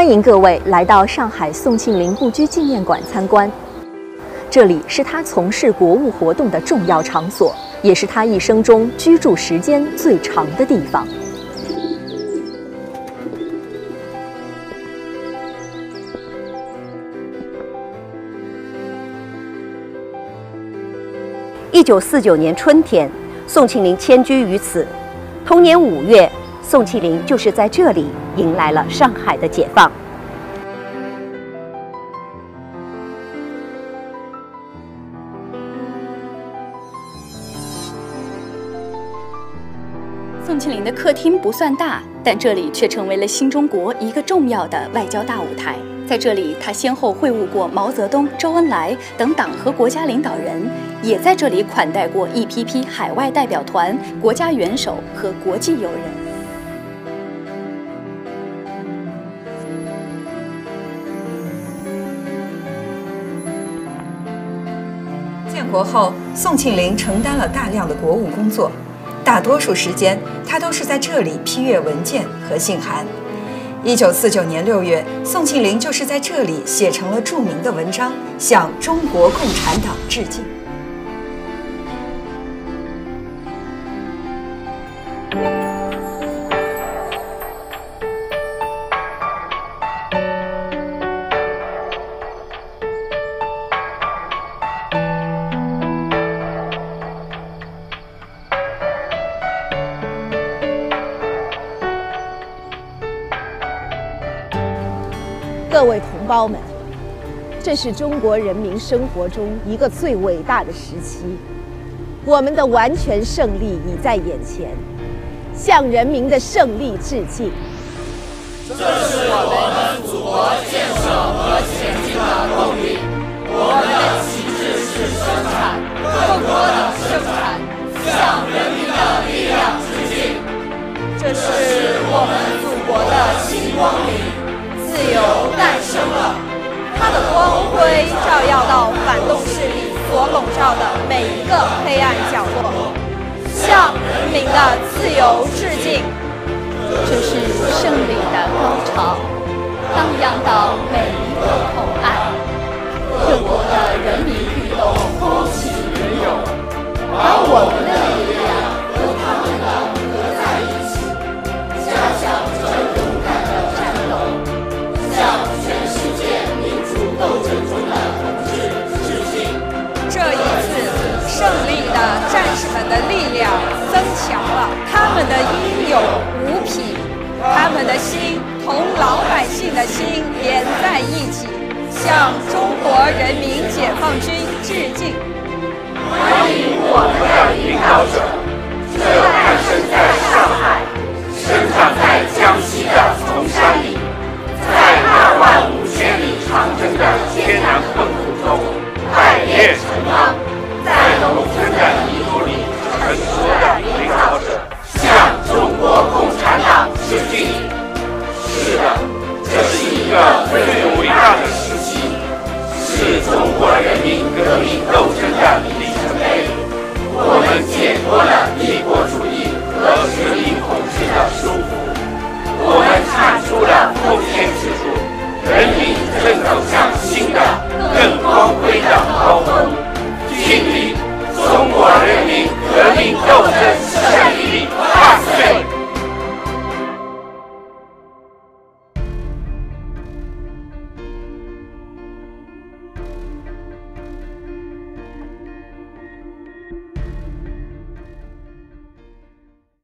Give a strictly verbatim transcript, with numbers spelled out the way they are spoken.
欢迎各位来到上海宋庆龄故居纪念馆参观。这里是他从事国务活动的重要场所，也是他一生中居住时间最长的地方。 一九四九年春天，宋庆龄迁居于此。同年五月，宋庆龄就是在这里迎来了上海的解放。 宋庆龄的客厅不算大，但这里却成为了新中国一个重要的外交大舞台。在这里，他先后会晤过毛泽东、周恩来等党和国家领导人，也在这里款待过一批批海外代表团、国家元首和国际友人。 建国后，宋庆龄承担了大量的国务工作，大多数时间他都是在这里批阅文件和信函。一九四九年六月，宋庆龄就是在这里写成了著名的文章，向中国共产党致敬。 各位同胞们，这是中国人民生活中一个最伟大的时期，我们的完全胜利已在眼前，向人民的胜利致敬。 这是我们祖国建设和前进的动力，我们的旗帜是生产，更多的生产，向人民的力量致敬。这是我们祖国的新光明。自由诞生了，它的光辉照耀到反动势力所笼罩的每一个黑暗角落，向人民的自由致敬。 这是胜利的高潮，荡漾到每一个口岸，各国的人民运动风起云涌，把我们的力量和他们的合在一起，加强这勇敢的战斗。向全世界民主斗争中的同志致敬。 这一次胜利的战士们的力量增强了他们的英勇无匹，他们的心同老百姓的心连在一起，向中国人民解放军致敬。 欢迎我们的领导者，这诞生在上海，生长在江西的崇山里。在二万五千里长征的艰难困苦中百炼成钢，在农村的泥土里成熟的领导者，向中国共产党致敬。是的，这是一个最伟大的时期，是中国人民革命斗争的里程碑。我们解脱了帝国主义和殖民统治的束缚。我们铲除了封建制度，人民正走向